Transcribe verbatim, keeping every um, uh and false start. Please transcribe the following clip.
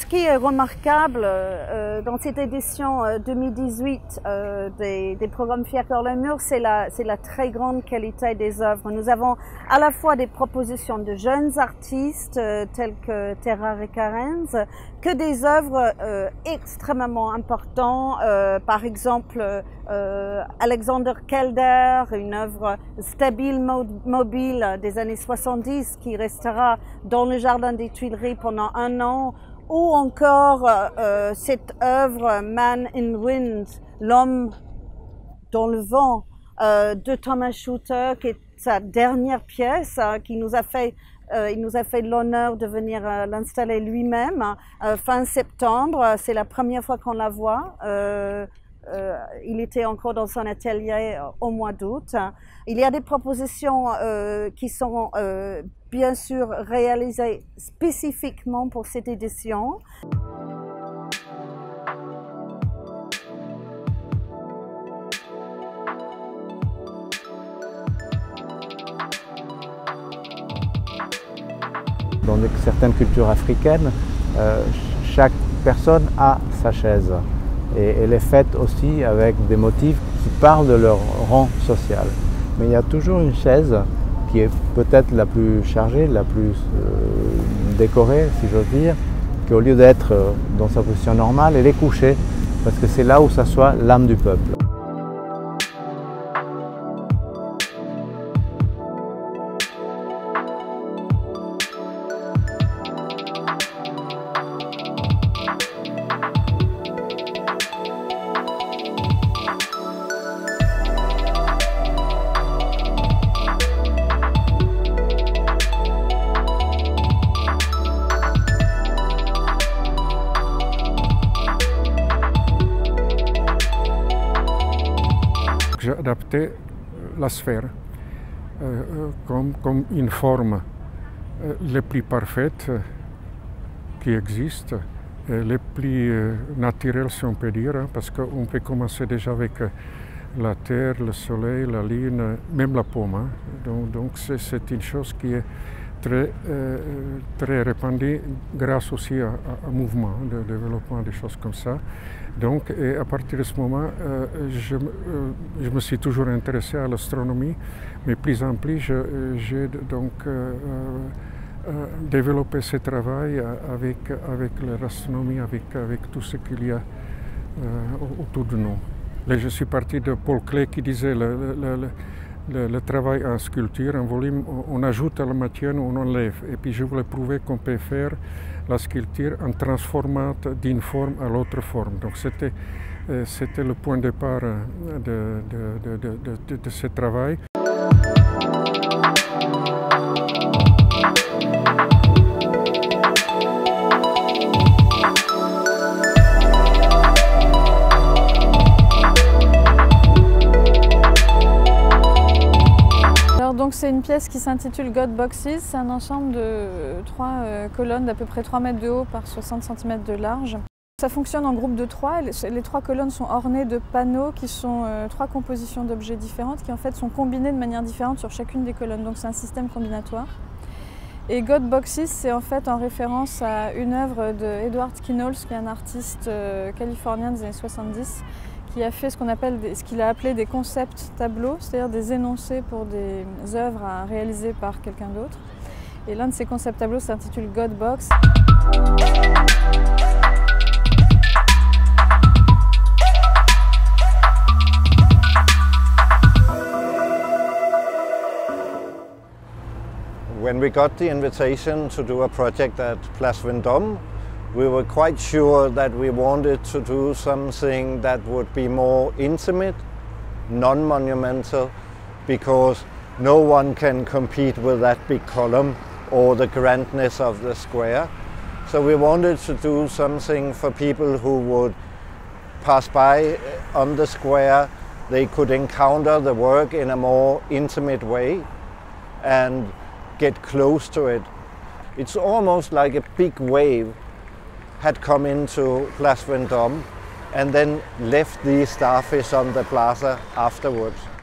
qui est remarquable euh, dans cette édition euh, deux mille dix-huit euh, des, des programmes Fiacre le mur, c'est la, c'est la très grande qualité des œuvres. Nous avons à la fois des propositions de jeunes artistes euh, tels que Terra Recarenz, que des œuvres euh, extrêmement importantes, euh, par exemple euh, Alexander Kelder, une œuvre stabile, mobile des années soixante-dix qui restera dans le jardin des Tuileries pendant un an, ou encore euh, cette œuvre Man in Wind, l'homme dans le vent, euh, de Thomas Schutter, qui est sa dernière pièce, hein, qui nous a fait, euh, il nous a fait l'honneur de venir euh, l'installer lui-même euh, fin septembre. C'est la première fois qu'on la voit. Euh, euh, il était encore dans son atelier euh, au mois d'août. Il y a des propositions euh, qui sont euh, bien sûr réalisées spécifiquement pour cette édition. Dans certaines cultures africaines, euh, chaque personne a sa chaise et elle est faite aussi avec des motifs qui parlent de leur rang social. Mais il y a toujours une chaise qui est peut-être la plus chargée, la plus euh, décorée, si j'ose dire, qui au lieu d'être dans sa position normale, elle est couchée parce que c'est là où s'assoit l'âme du peuple. J'ai adapté la sphère euh, comme, comme une forme euh, les plus parfaite euh, qui existe, et les plus euh, naturelle si on peut dire, hein, parce qu'on peut commencer déjà avec euh, la terre, le soleil, la lune, même la pomme. Hein. Donc, donc c'est une chose qui est très, euh, très répandue grâce aussi à un mouvement de développement, des choses comme ça. Donc, et à partir de ce moment, euh, je, euh, je me suis toujours intéressé à l'astronomie, mais plus en plus, j'ai donc euh, euh, développé ce travail avec, avec l'astronomie, avec, avec tout ce qu'il y a euh, autour de nous. Là, je suis parti de Paul Klee qui disait le, le, le, le, le travail en sculpture, en volume, on ajoute à la matière, on enlève. Et puis je voulais prouver qu'on peut faire la sculpture en transformant d'une forme à l'autre forme. Donc c'était euh, c'était le point de départ de, de, de, de, de, de ce travail. Donc c'est une pièce qui s'intitule God Boxes. C'est un ensemble de trois euh, colonnes d'à peu près trois mètres de haut par soixante centimètres de large. Ça fonctionne en groupe de trois. Les, les trois colonnes sont ornées de panneaux qui sont euh, trois compositions d'objets différentes qui en fait sont combinées de manière différente sur chacune des colonnes. Donc c'est un système combinatoire. Et God Boxes, c'est en fait en référence à une œuvre de Edward Knowles, qui est un artiste euh, californien des années soixante-dix, qui a fait ce qu'on appelle des, ce qu'il a appelé des concepts tableaux, c'est-à-dire des énoncés pour des œuvres à réaliser par quelqu'un d'autre. Et l'un de ces concepts tableaux s'intitule God Box. When we got the invitation to do a project at Place Vendôme, we were quite sure that we wanted to do something that would be more intimate, non-monumental, because no one can compete with that big column or the grandness of the square. So we wanted to do something for people who would pass by on the square. They could encounter the work in a more intimate way and get close to it. It's almost like a big wave had come into Place Vendôme and then left these starfish on the plaza afterwards.